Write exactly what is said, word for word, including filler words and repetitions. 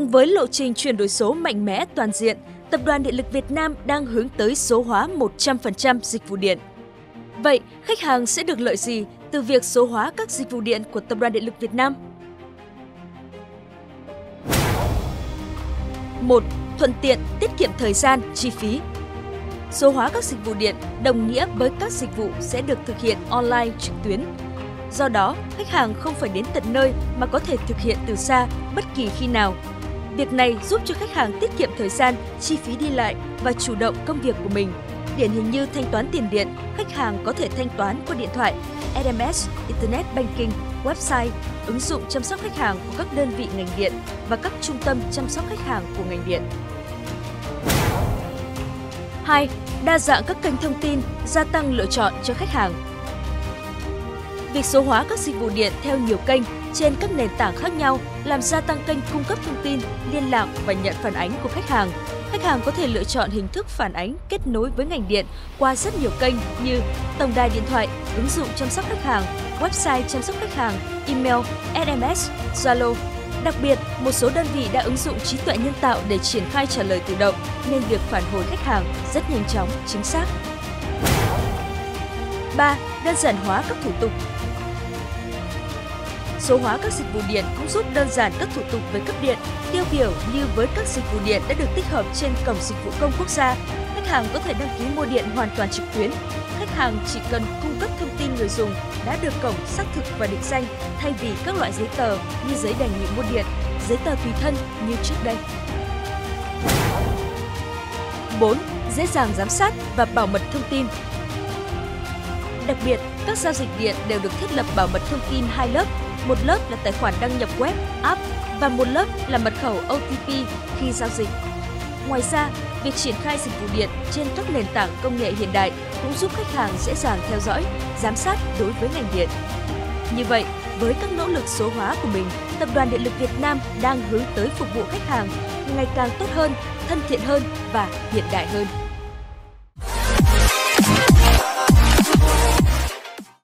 Cùng với lộ trình chuyển đổi số mạnh mẽ toàn diện, Tập đoàn Điện lực Việt Nam đang hướng tới số hóa một trăm phần trăm dịch vụ điện. Vậy, khách hàng sẽ được lợi gì từ việc số hóa các dịch vụ điện của Tập đoàn Điện lực Việt Nam? một. Thuận tiện, tiết kiệm thời gian, chi phí. Số hóa các dịch vụ điện đồng nghĩa với các dịch vụ sẽ được thực hiện online trực tuyến. Do đó, khách hàng không phải đến tận nơi mà có thể thực hiện từ xa bất kỳ khi nào. Việc này giúp cho khách hàng tiết kiệm thời gian, chi phí đi lại và chủ động công việc của mình. Điển hình như thanh toán tiền điện, khách hàng có thể thanh toán qua điện thoại, ét em ét, Internet Banking, website, ứng dụng chăm sóc khách hàng của các đơn vị ngành điện và các trung tâm chăm sóc khách hàng của ngành điện. hai. Đa dạng các kênh thông tin, gia tăng lựa chọn cho khách hàng. Việc số hóa các dịch vụ điện theo nhiều kênh trên các nền tảng khác nhau làm gia tăng kênh cung cấp thông tin, liên lạc và nhận phản ánh của khách hàng. Khách hàng có thể lựa chọn hình thức phản ánh kết nối với ngành điện qua rất nhiều kênh như tổng đài điện thoại, ứng dụng chăm sóc khách hàng, website chăm sóc khách hàng, email, ét em ét, Zalo. Đặc biệt, một số đơn vị đã ứng dụng trí tuệ nhân tạo để triển khai trả lời tự động, nên việc phản hồi khách hàng rất nhanh chóng, chính xác. ba. Đơn giản hóa các thủ tục. Số hóa các dịch vụ điện cũng giúp đơn giản các thủ tục về cấp điện. Tiêu biểu như với các dịch vụ điện đã được tích hợp trên cổng dịch vụ công quốc gia, khách hàng có thể đăng ký mua điện hoàn toàn trực tuyến. Khách hàng chỉ cần cung cấp thông tin người dùng đã được cổng xác thực và định danh thay vì các loại giấy tờ như giấy đề nghị mua điện, giấy tờ tùy thân như trước đây. bốn. Dễ dàng giám sát và bảo mật thông tin. Đặc biệt, các giao dịch điện đều được thiết lập bảo mật thông tin hai lớp. Một lớp là tài khoản đăng nhập web, app và một lớp là mật khẩu ô tê pê khi giao dịch. Ngoài ra, việc triển khai dịch vụ điện trên các nền tảng công nghệ hiện đại cũng giúp khách hàng dễ dàng theo dõi, giám sát đối với ngành điện. Như vậy, với các nỗ lực số hóa của mình, Tập đoàn Điện lực Việt Nam đang hướng tới phục vụ khách hàng ngày càng tốt hơn, thân thiện hơn và hiện đại hơn.